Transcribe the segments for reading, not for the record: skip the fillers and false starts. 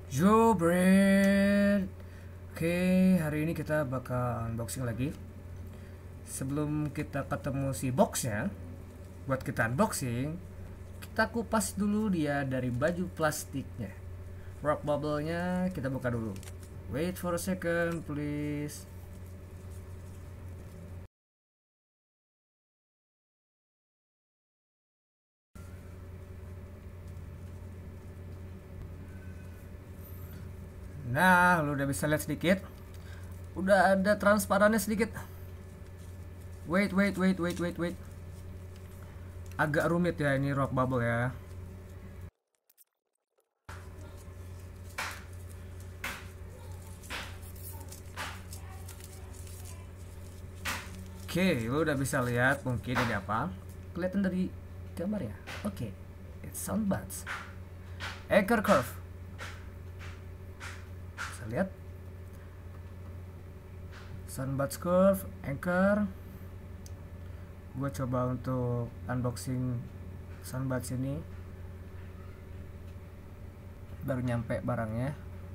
Jobred. Oke, hari ini kita bakal unboxing lagi. Sebelum kita ketemu si boxnya, buat kita unboxing, kita kupas dulu dia dari baju plastiknya. Rock bubble-nya kita buka dulu. Wait for a second, please. Nah, lu udah bisa lihat sedikit. Udah ada transparannya sedikit. Wait. Agak rumit ya ini rock bubble ya. Oke, lu udah bisa lihat mungkin ini apa? Kelihatan dari gambar ya? Oke, it's soundbuds. Anchor curve. Bisa lihat? Soundbuds curve, anchor. Gue coba untuk unboxing soundbuds ini. Baru nyampe barangnya.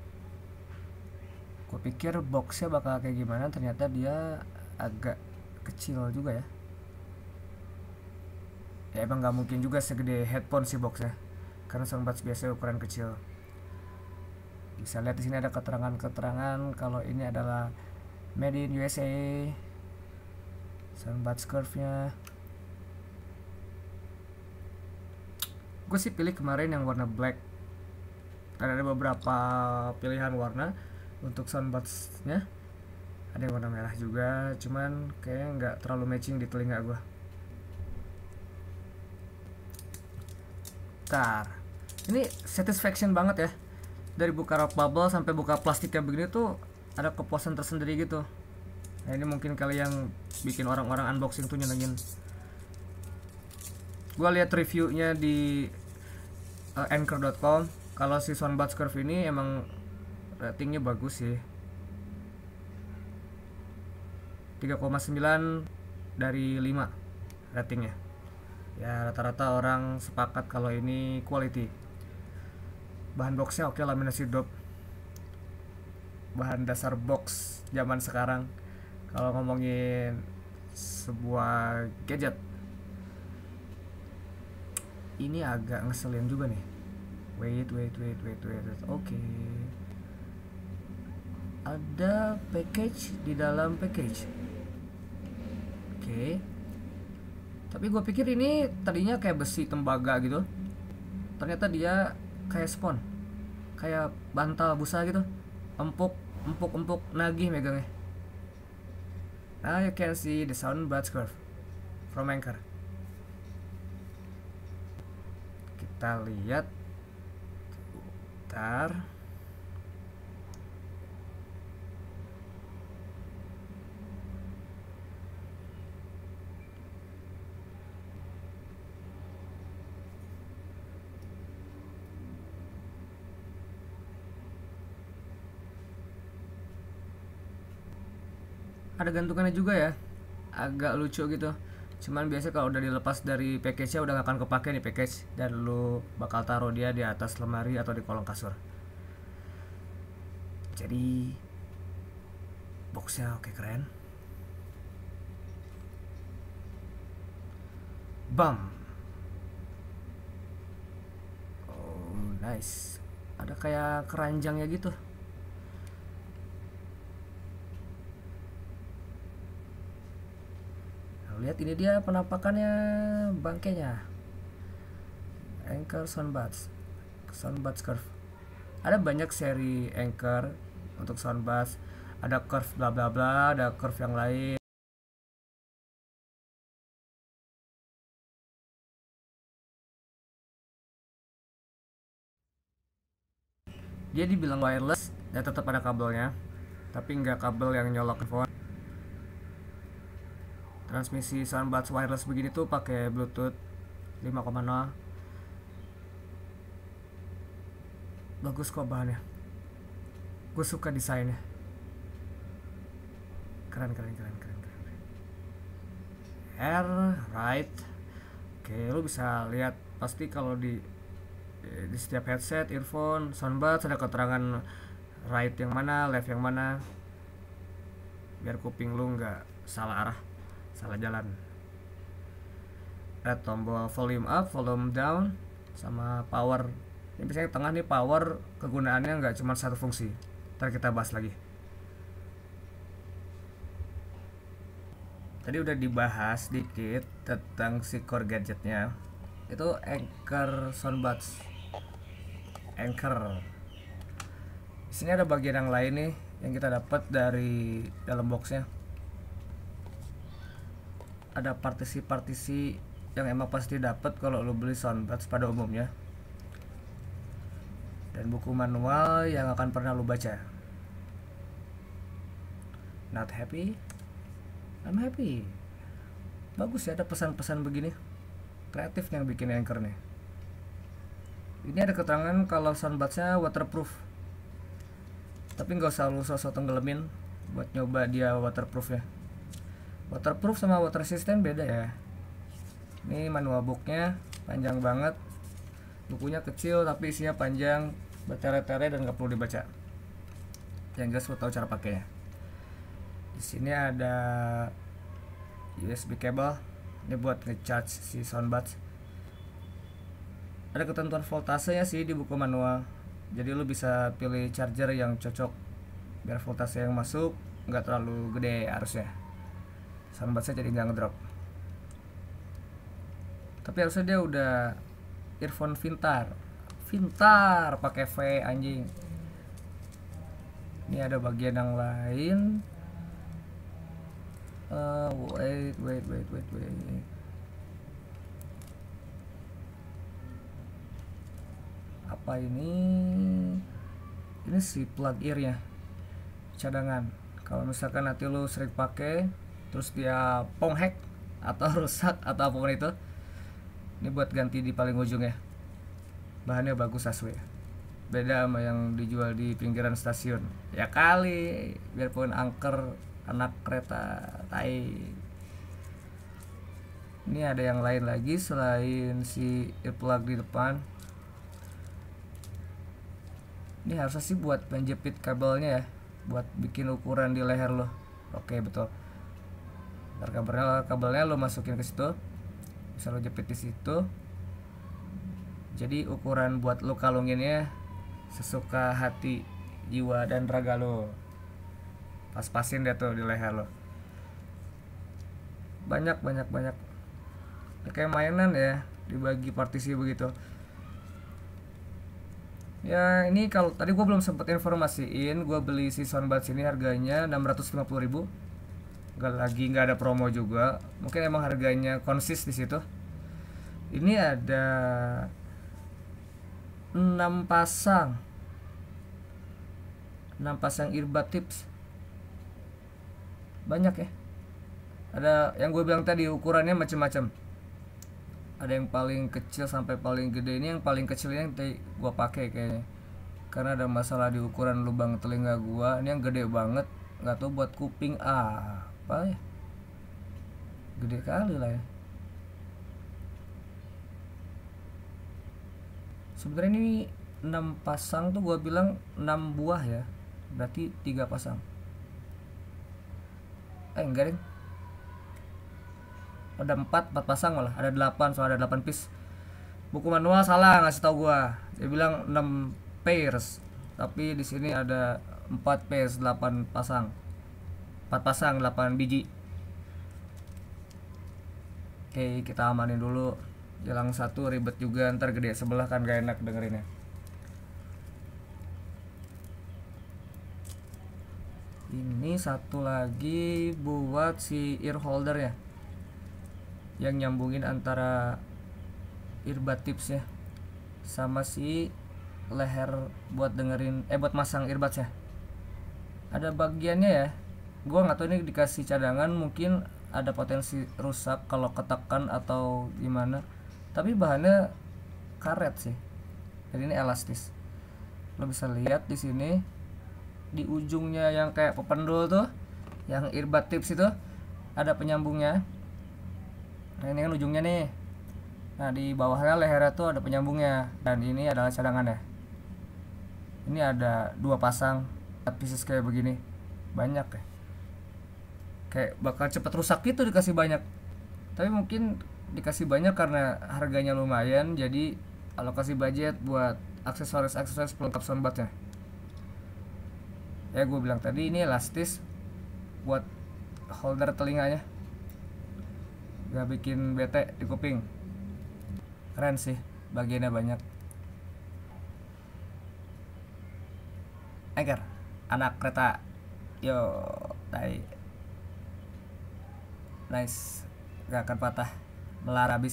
Gue pikir boxnya bakal kayak gimana, ternyata dia agak kecil juga ya. Ya emang nggak mungkin juga segede headphone sih boxnya, karena soundbuds biasanya ukuran kecil. Bisa lihat di sini ada keterangan-keterangan kalau ini adalah made in USA. Soundbuds curve-nya. Gue sih pilih kemarin yang warna black. Dan ada beberapa pilihan warna untuk soundbuds-nya. Ada yang warna merah juga, cuman kayaknya nggak terlalu matching di telinga gue. Bentar. Ini satisfaction banget ya. Dari buka rock bubble sampai buka plastiknya begini tuh ada kepuasan tersendiri gitu. Nah, ini mungkin kali yang bikin orang-orang unboxing tuh nyenengin. Gue lihat reviewnya di anchor.com. Kalau si soundbuds curve ini emang ratingnya bagus sih. 3,9 dari 5 ratingnya. Ya rata-rata orang sepakat kalau ini quality. Bahan boxnya oke, laminasi dop. Bahan dasar box zaman sekarang. Kalau ngomongin sebuah gadget, ini agak ngeselin juga nih. Wait. Oke. Ada package di dalam package. Oke. Tapi gue pikir ini tadinya kayak besi tembaga gitu. Ternyata dia kayak spon, kayak bantal busa gitu. Empuk, nagih megangnya. Now you can see the soundbuds curve from Anchor. Kita lihat. Bentar. Ada gantungannya juga ya, agak lucu gitu. Cuman biasa kalau udah dilepas dari package-nya udah gak akan kepake nih package, dan lu bakal taruh dia di atas lemari atau di kolong kasur. Jadi boxnya oke, keren. Bam. Oh nice, ada kayak keranjangnya gitu. Lihat ini dia penampakannya, bangkainya. Anchor soundbuds curve. Ada banyak seri Anchor untuk soundbuds. Ada curve bla bla bla, ada curve yang lain. Dia dibilang wireless dan tetap ada kabelnya, tapi nggak kabel yang nyolok ke phone. Transmisi soundbuds wireless begini tuh pakai Bluetooth 5,0. Bagus kok bahannya. Gue suka desainnya. Keren. R right. Oke, lu bisa lihat pasti kalau di Di setiap headset, earphone, soundbuds ada keterangan right yang mana, left yang mana, biar kuping lu nggak salah arah, salah jalan. Ada tombol volume up, volume down, sama power. Ini biasanya tengah nih power kegunaannya nggak cuma satu fungsi. Ntar kita bahas lagi. Tadi udah dibahas dikit tentang si core gadgetnya. Itu Anker soundbuds. Anker. Di sini ada bagian yang lain nih yang kita dapat dari dalam boxnya. Ada partisi-partisi yang emang pasti dapat kalau lo beli soundbuds pada umumnya, dan buku manual yang akan pernah lo baca. Not happy? I'm happy. Bagus ya ada pesan-pesan begini. Kreatif yang bikin Anker nih. Ini ada keterangan kalau soundbudsnya waterproof, tapi nggak usah lu sosok tenggelamin buat nyoba dia waterproof ya. Waterproof sama water resistant beda ya. Ini manual booknya panjang banget, bukunya kecil tapi isinya panjang, bertele-tele dan nggak perlu dibaca. Yang jelas lo tahu cara pakainya. Di sini ada USB cable, ini buat ngecharge si soundbuds. Ada ketentuan voltasenya sih di buku manual, jadi lo bisa pilih charger yang cocok biar voltase yang masuk nggak terlalu gede harusnya. Soundbudsnya jadi nggak ngedrop. Tapi harusnya dia udah earphone pintar pakai V anjing. Ini ada bagian yang lain. Wait. Apa ini? Ini si plug ear-nya, cadangan. Kalau misalkan nanti lu sering pakai terus dia ponghek atau rusak atau apapun itu, ini buat ganti di paling ujung ya. Bahannya bagus asli, beda sama yang dijual di pinggiran stasiun ya kali, biarpun angker anak kereta tai. Ini ada yang lain lagi selain si earplug di depan. Ini harusnya sih buat menjepit kabelnya ya, buat bikin ukuran di leher lo. Oke betul. Ntar kabelnya lo masukin ke situ, bisa lo jepit di situ. Jadi ukuran buat lo kalunginnya sesuka hati, jiwa dan raga lo. Pas-pasin deh tuh di leher lo. Banyak. Kayak mainan ya, dibagi partisi begitu. Ya ini kalau tadi gue belum sempet informasiin, gue beli si soundbuds ini harganya 650.000. Nggak ada promo juga, mungkin emang harganya konsis di situ. Ini ada 6 pasang earbud tips. Banyak ya. Ada yang gue bilang tadi ukurannya macam-macam. Ada yang paling kecil sampai paling gede. Ini yang paling kecil yang tadi gue pakai kayaknya, karena ada masalah di ukuran lubang telinga gue. Ini yang gede banget, nggak tahu buat kuping apa ya, gede kali lah ya. Sebenarnya ini 6 pasang tuh gue bilang 6 buah ya, berarti 3 pasang. Enggak deh, ada 4 pasang malah, ada 8, soalnya ada 8 piece. Buku manual salah ngasih tau gua, dia bilang 6 pairs, tapi di sini ada 4 pairs 8 pasang, 4 pasang 8 biji. Oke, kita amanin dulu. Jalan satu ribet juga, ntar gede sebelah kan gak enak dengerinnya. Ini satu lagi buat si ear holder ya, yang nyambungin antara earbud tips ya sama si leher buat dengerin buat masang earbuds ya. Ada bagiannya ya, gua nggak tahu ini dikasih cadangan, mungkin ada potensi rusak kalau ketekan atau gimana, tapi bahannya karet sih, jadi ini elastis. Lo bisa lihat di sini di ujungnya yang kayak pependul tuh, yang earbud tips itu ada penyambungnya. Nah ini kan ujungnya nih. Nah di bawahnya lehernya tuh ada penyambungnya, dan ini adalah cadangannya. Ini ada 2 pasang pieces kayak begini, banyak ya, kayak bakal cepet rusak gitu dikasih banyak. Tapi mungkin dikasih banyak karena harganya lumayan, jadi alokasi budget buat aksesoris pelengkap soundbarnya. Ya gue bilang tadi ini elastis buat holder telinganya, gak bikin bete di kuping. Keren sih, bagiannya banyak. Anchor, anak kereta, yo, tai, nice, gak akan patah, melar habis.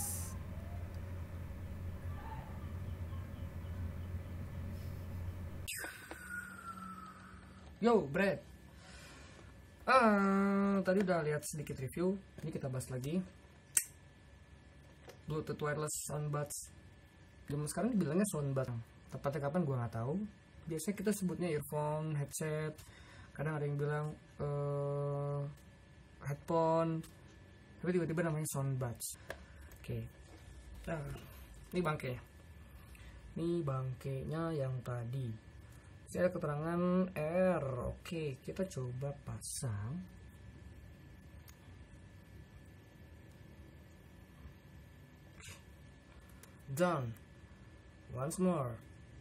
Yo, Brad. Tadi udah lihat sedikit review. Ini kita bahas lagi. Bluetooth wireless soundbuds. Zaman sekarang dibilangnya soundbud. Tepatnya kapan gue nggak tahu. Biasanya kita sebutnya earphone, headset. Kadang ada yang bilang headphone. Tapi tiba-tiba namanya soundbuds. Oke. Nah, ini bangke. Ini bangkainya yang tadi. Saya ada keterangan R. Oke, kita coba pasang. Done. Once more.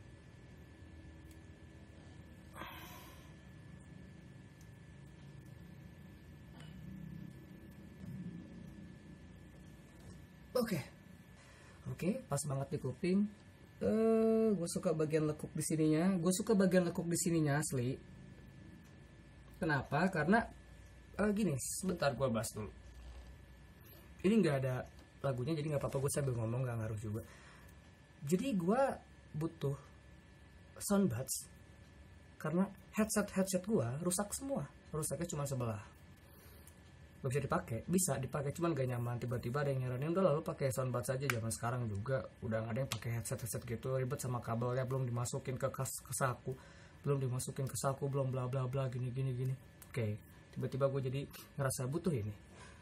Oke, pas banget di kuping. Gue suka bagian lekuk di sininya. Asli. Kenapa? Karena gini, sebentar gue bahas dulu. Ini nggak ada lagunya, jadi nggak apa-apa gue sambil ngomong, nggak ngaruh juga. Jadi gue butuh soundbuds karena headset gue rusak semua. Rusaknya cuma sebelah. Gak bisa dipakai, cuman gak nyaman. Tiba-tiba ada yang nyaranin udah lalu pakai soundbuds aja. Zaman sekarang juga udah gak ada yang pakai headset gitu, ribet sama kabelnya, belum dimasukin ke saku, belum bla bla bla gini. Oke, tiba-tiba gue jadi ngerasa butuh ini.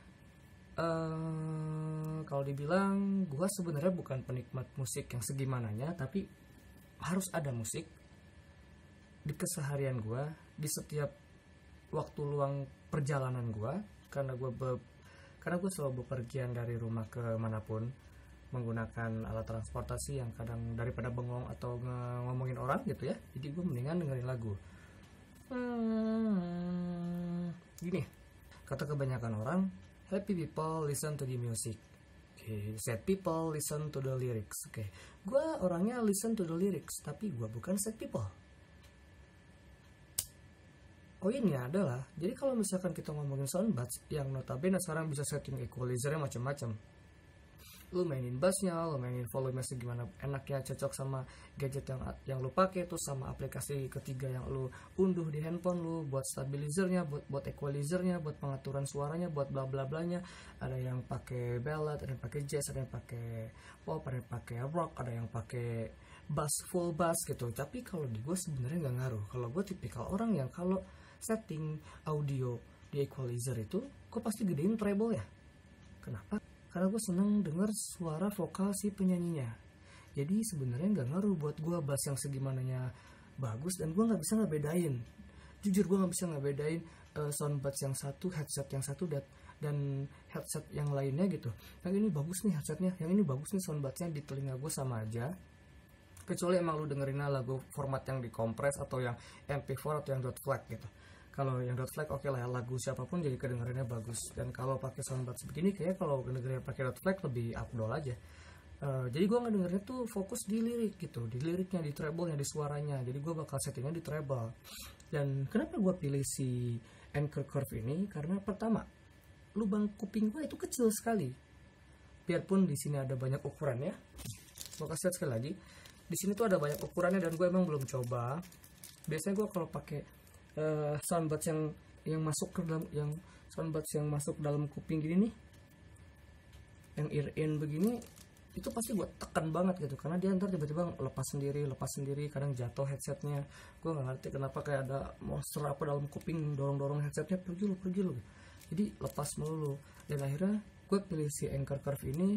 Kalau dibilang gue sebenarnya bukan penikmat musik yang segimananya, tapi harus ada musik di keseharian gue, di setiap waktu luang perjalanan gue. Karena gue selalu bepergian dari rumah ke manapun menggunakan alat transportasi yang kadang daripada bengong atau ngomongin orang gitu ya, jadi gue mendingan dengerin lagu. Gini, kata kebanyakan orang, happy people listen to the music, sad people listen to the lyrics. Gue orangnya listen to the lyrics, tapi gue bukan sad people. Poinnya adalah, jadi kalau misalkan kita ngomongin soundbuds yang notabene sekarang bisa setting equalizernya macam-macam, lu mainin bassnya, lu mainin volumenya segimana enaknya, cocok sama gadget yang lu pakai, tuh sama aplikasi ketiga yang lu unduh di handphone lu, buat stabilizernya, buat equalizernya, buat pengaturan suaranya, buat bla bla blanya. Ada yang pakai ballad, ada yang pakai jazz, ada yang pakai pop, ada yang pakai rock, ada yang pakai bass, full bass gitu. Tapi kalau di gue sebenarnya nggak ngaruh. Kalau gue tipikal orang yang kalau setting audio di equalizer itu gue pasti gedein treble ya. Kenapa? Karena gue seneng denger suara vokal si penyanyinya. Jadi sebenarnya nggak ngaruh buat gue bass yang segimananya bagus, dan gue nggak bisa ngebedain. Jujur gue nggak bisa ngebedain soundbuds yang satu, headset yang satu, dan headset yang lainnya gitu. Yang ini bagus nih headsetnya, yang ini bagus nih soundbudsnya, di telinga gue sama aja. Kecuali emang lu dengerinnya lagu format yang dikompres atau yang MP4 atau yang .FLAC gitu. Kalau yang .FLAC oke lah, lagu siapapun jadi kedengarannya bagus. Dan kalau pakai soundbuds begini, kayak kalau dengerin pakai .FLAC lebih afdol aja. Jadi gue ngedengernya tuh fokus di lirik gitu, di liriknya, di treble-nya, di suaranya. Jadi gue bakal settingnya di treble. Dan kenapa gue pilih si Anchor Curve ini? Karena pertama, lubang kuping gue itu kecil sekali. Biarpun di sini ada banyak ukurannya. Gue kasih lihat sekali lagi. Di sini tuh ada banyak ukurannya dan gue emang belum coba. Biasanya gue kalau pakai soundbuds yang masuk ke dalam, yang soundbuds yang masuk dalam kuping gini nih, yang ear in begini, itu pasti gue tekan banget gitu, karena dia ntar tiba-tiba lepas sendiri, kadang jatuh headsetnya. Gue nggak ngerti kenapa, kayak ada monster apa dalam kuping dorong headsetnya, pergi lu. Jadi lepas melulu. Dan akhirnya gue pilih si Anchor Curve ini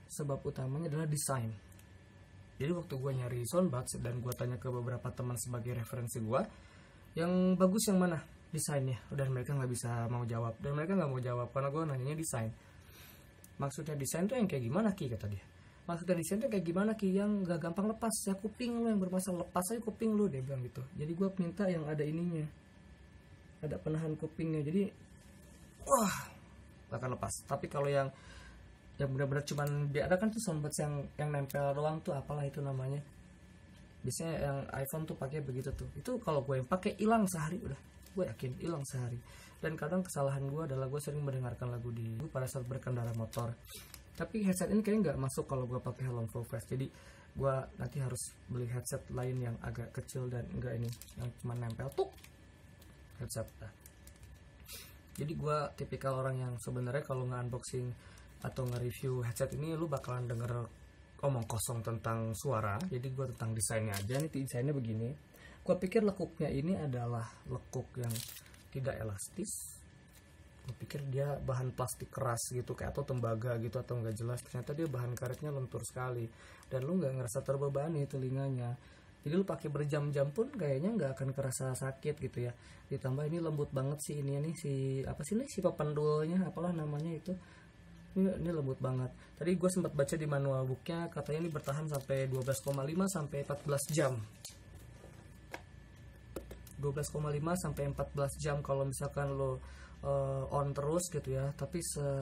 sebab utamanya adalah desain. Jadi waktu gue nyari soundbuds dan gue tanya ke beberapa teman sebagai referensi gue, yang bagus yang mana desainnya, dan mereka nggak bisa mau jawab, dan mereka nggak mau jawab karena gue nanyanya desain. Maksudnya desain tuh yang kayak gimana Ki, kata dia. Maksudnya desain tuh kayak gimana Ki, yang gak gampang lepas ya, kuping lu yang bermasalah, lepas aja kuping lu, dia bilang gitu. Jadi gue minta yang ada ininya, ada penahan kupingnya, jadi wah gak akan lepas. Tapi kalau yang benar-benar cuman ada kan tuh soundbuds yang nempel doang tuh, apalah itu namanya, biasanya yang iPhone tuh pakai begitu tuh. Itu kalau gue yang pakai hilang sehari, udah gue yakin hilang sehari. Dan kadang kesalahan gue adalah gue sering mendengarkan lagu pada saat berkendara motor. Tapi headset ini kayaknya nggak masuk kalau gue pakai helm full face. Jadi gue nanti harus beli headset lain yang agak kecil dan enggak ini yang cuma nempel tuh headset. Jadi gue tipikal orang yang sebenarnya kalau nge-unboxing atau nge-review headset ini lu bakalan denger omong kosong tentang suara. Jadi gue tentang desainnya aja. Nih desainnya begini. Gue pikir lekuknya ini adalah lekuk yang tidak elastis. Gue pikir dia bahan plastik keras gitu kayak atau tembaga gitu atau nggak jelas. Ternyata dia bahan karetnya lentur sekali dan lu nggak ngerasa terbebani telinganya. Jadi lu pakai berjam-jam pun kayaknya nggak akan kerasa sakit gitu ya. Ditambah ini lembut banget sih ini nih si papan dualnya, apalah namanya itu. Ini lembut banget. Tadi gue sempat baca di manual booknya katanya ini bertahan sampai 12,5 sampai 14 jam. 12,5 sampai 14 jam kalau misalkan lo on terus gitu ya. Tapi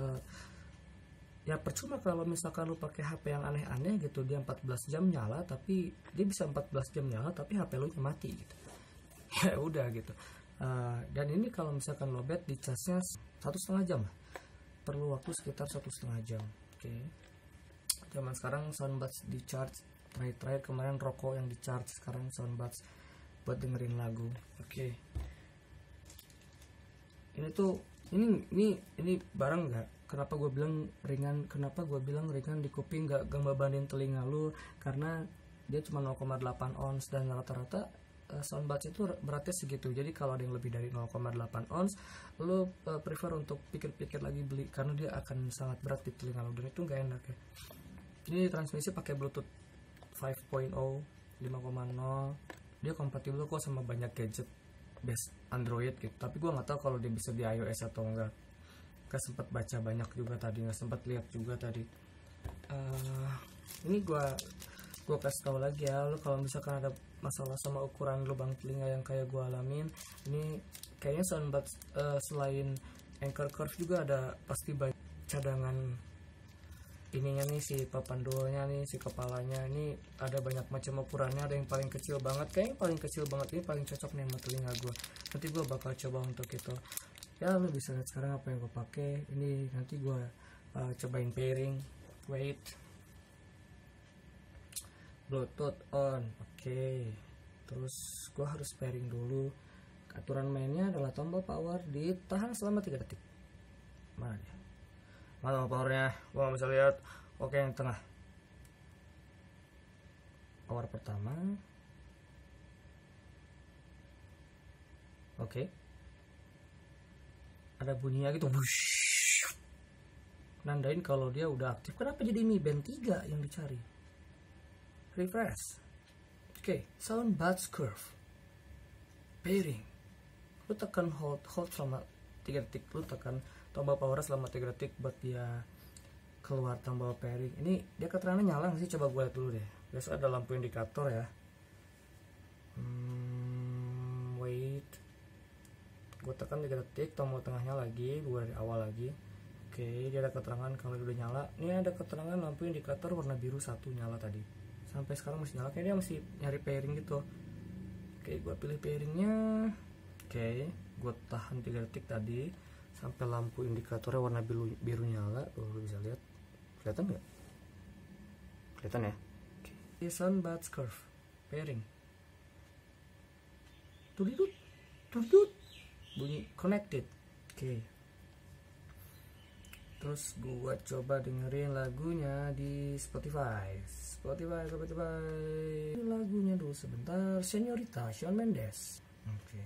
ya percuma kalau misalkan lo pakai HP yang aneh-aneh gitu, dia 14 jam nyala tapi dia bisa 14 jam nyala tapi HP lo mati gitu. Ya udah gitu. Dan ini kalau misalkan lo di charge-nya 1,5 jam lah. Perlu waktu sekitar 1,5 jam. Oke. Zaman sekarang soundbuds di charge, terakhir kemarin rokok yang di charge, sekarang soundbuds buat dengerin lagu. Oke. Ini tuh ini barang nggak? Kenapa gue bilang ringan? Kenapa gue bilang ringan di kuping, nggak ngebebanin telinga lu? Karena dia cuma 0,8 ons dan rata-rata soundbuds itu beratnya segitu. Jadi kalau ada yang lebih dari 0,8 ons, lo prefer untuk pikir-pikir lagi beli karena dia akan sangat berat di telinga lo dan itu nggak enak ya. Ini transmisi pakai Bluetooth 5.0 5.0. Dia kompatibel kok sama banyak gadget base Android gitu. Tapi gue nggak tahu kalau dia bisa di iOS atau enggak. Gak sempat baca banyak juga tadi, nggak sempat lihat juga tadi. Ini gue kasih tahu lagi ya, lo kalau misalkan ada masalah sama ukuran lubang telinga yang kayak gue alamin, ini kayaknya soundbuds selain Anchor Curve juga ada pasti banyak cadangan ininya nih, si papan dualnya nih, si kepalanya ini ada banyak macam ukurannya. Ada yang paling kecil banget, kayaknya paling kecil banget ini paling cocok nih sama telinga gue. Nanti gue bakal coba untuk itu ya. Lo bisa lihat sekarang apa yang gue pakai ini. Nanti gue cobain pairing. Wait, Bluetooth on. Oke. Terus gue harus pairing dulu. Aturan mainnya adalah tombol power ditahan selama 3 detik. Mana dia? Mana powernya? Gue gak bisa lihat. Oke, yang tengah. Power pertama. Oke. Ada bunyinya gitu. Wush. Nandain kalau dia udah aktif. Kenapa jadi Mi Band 3 yang dicari? Refresh. Oke, soundbuds curve. Pairing. Lu tekan hold selama 3 detik. Lu tekan tombol power selama 3 detik buat dia keluar tombol pairing. Ini dia keterangannya nyala nggak sih? Coba gue lihat dulu deh. Biasa ada lampu indikator ya. Wait. Gue tekan 3 detik, tombol tengahnya lagi, gue dari awal lagi. Oke, dia ada keterangan kalau udah nyala. Ini ada keterangan lampu indikator warna biru 1 nyala tadi. Sampai sekarang masih nyala, kayaknya dia masih nyari pairing gitu. Oke, gue pilih pairingnya. Oke, gue tahan 3 detik tadi sampai lampu indikatornya warna biru nyala. Lo bisa lihat, kelihatan nggak? Kelihatan ya? Oke, soundbuds curve pairing. Tudut, bunyi connected. Oke. Terus gua coba dengerin lagunya di Spotify. Lagunya dulu sebentar. Señorita Shawn Mendes. Oke.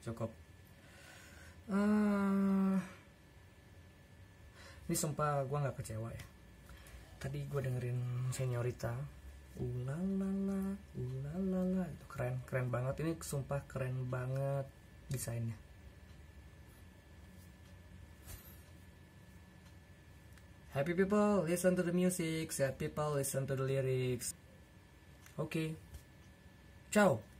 cukup. Eh, ini sumpah gue nggak kecewa ya. Tadi gue dengerin Senyorita, ulalala, itu keren banget. Ini sumpah keren banget desainnya. Happy people, listen to the music. Sad people, listen to the lyrics. Okay, ciao.